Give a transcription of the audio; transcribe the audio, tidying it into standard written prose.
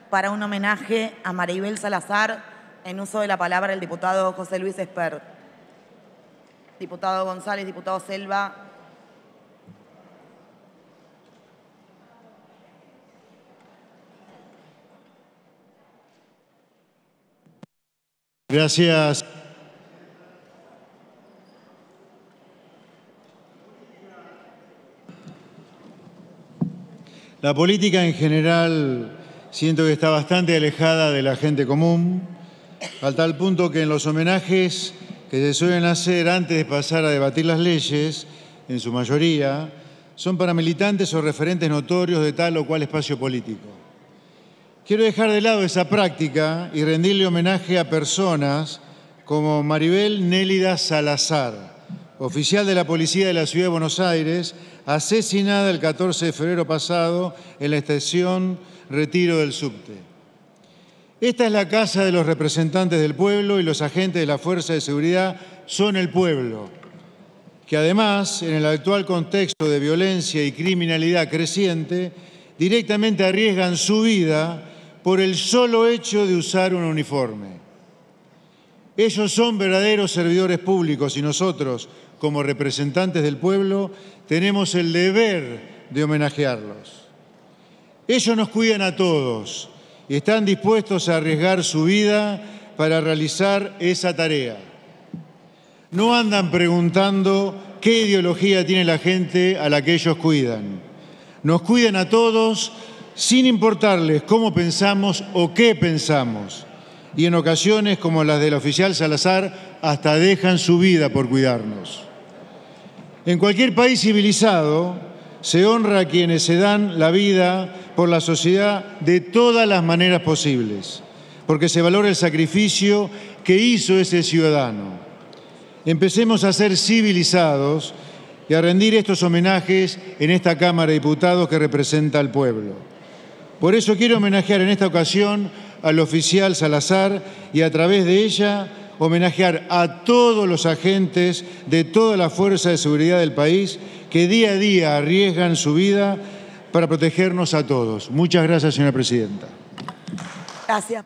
para un homenaje a Maribel Salazar, en uso de la palabra el diputado José Luis Espert. Diputado González, diputado Selva. Gracias. La política en general siento que está bastante alejada de la gente común, al tal punto que en los homenajes que se suelen hacer antes de pasar a debatir las leyes, en su mayoría, son para militantes o referentes notorios de tal o cual espacio político. Quiero dejar de lado esa práctica y rendirle homenaje a personas como Maribel Nélida Salazar, oficial de la Policía de la Ciudad de Buenos Aires, asesinada el 14 de febrero pasado en la estación Retiro del subte. Esta es la casa de los representantes del pueblo y los agentes de la Fuerza de Seguridad son el pueblo, que además, en el actual contexto de violencia y criminalidad creciente, directamente arriesgan su vida por el solo hecho de usar un uniforme. Ellos son verdaderos servidores públicos y nosotros, como representantes del pueblo, tenemos el deber de homenajearlos. Ellos nos cuidan a todos y están dispuestos a arriesgar su vida para realizar esa tarea. No andan preguntando qué ideología tiene la gente a la que ellos cuidan. Nos cuidan a todos sin importarles cómo pensamos o qué pensamos. Y en ocasiones, como las del oficial Salazar, hasta dejan su vida por cuidarnos. En cualquier país civilizado se honra a quienes se dan la vida por la sociedad de todas las maneras posibles, porque se valora el sacrificio que hizo ese ciudadano. Empecemos a ser civilizados y a rendir estos homenajes en esta Cámara de Diputados que representa al pueblo. Por eso quiero homenajear en esta ocasión al oficial Salazar y a través de ella homenajear a todos los agentes de toda la fuerza de seguridad del país que día a día arriesgan su vida para protegernos a todos. Muchas gracias, señora presidenta. Gracias.